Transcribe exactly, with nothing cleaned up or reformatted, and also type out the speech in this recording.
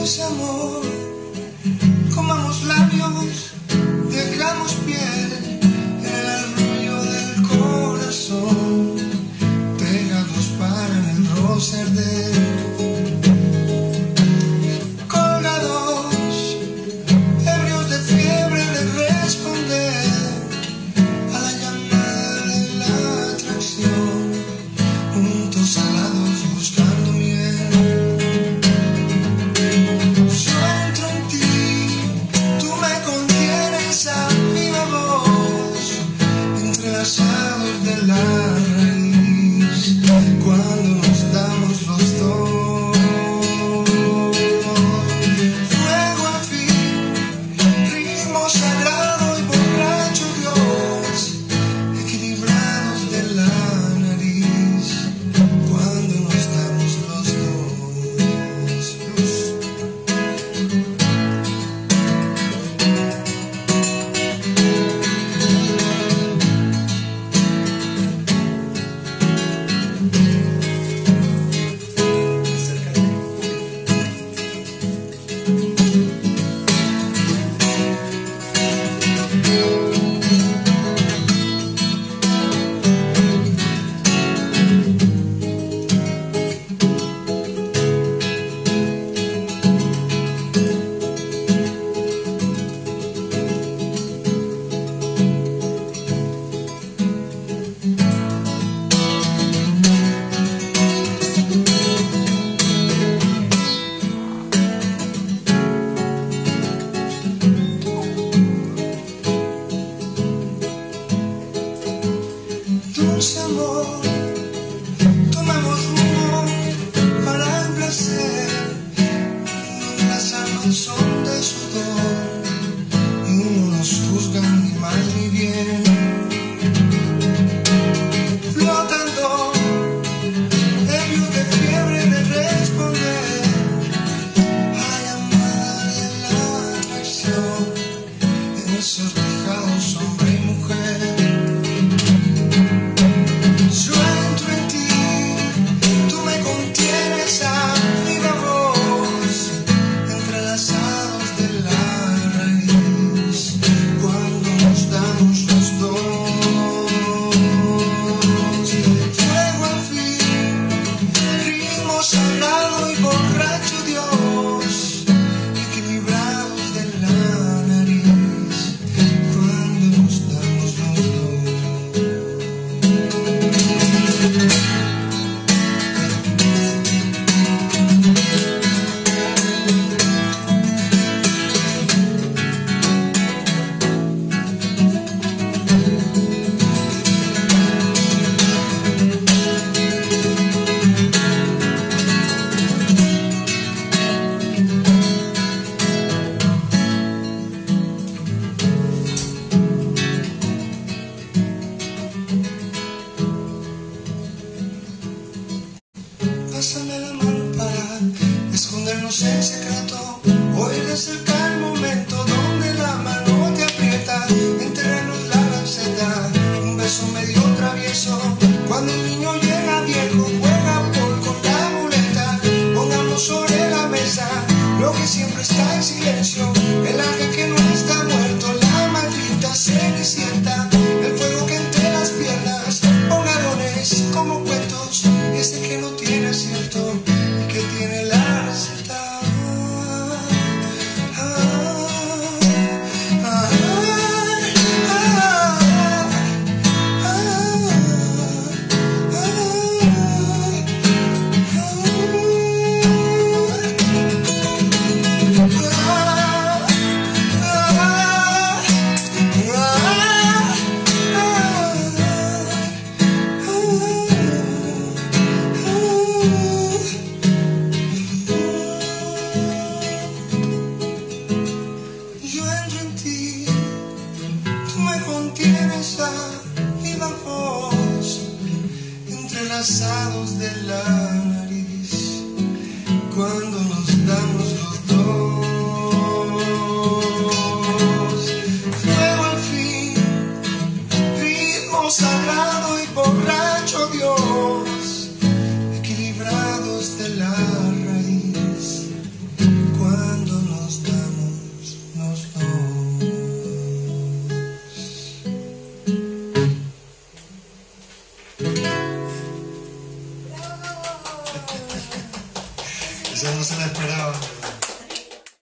dulce amor, comamos labios, dejamos piel en el arrullo del corazón, pegados para el roce arder, colgados, ebrios de fiebre de responder a la llamada de la atracción, juntos alados buscando miel. Entrelazados de la raíz, cuando nos damos los dos, fuego al fin, ritmo sagrado y borracho Dios, equilibrados de la nariz, cuando nos damos los dos. Dulce amor, tomamos rumbo para el placer, las almas son de sudor y no nos juzgan ni mal ni bien, flotando, ebrios de fiebre de responder a la llamada de la atracción, en esos tejados hombre y mujer. Sagrado y borracho Dios, equilibrados de la nariz, cuando nos damos los dos. Pásame la mano para escondernos en secreto, hoy de cerca el momento donde la mano te aprieta, enterrarnos la lanceta, un beso medio travieso, cuando el niño llega viejo, juega por con la muleta, pongamos sobre la mesa lo que siempre está en silencio, el ángel que no está muerto, la maldita cenicienta, el fuego que entre las piernas, pongarones como cuentos, ese que no tiene acierto y que tiene la receta. Ah, ah, ah, ah, entrelazados de la nariz, cuando nos damos los dos, fuego al fin, ritmo sagrado y borracho Dios, equilibrados de la raíz, cuando Eso no se lo esperaba.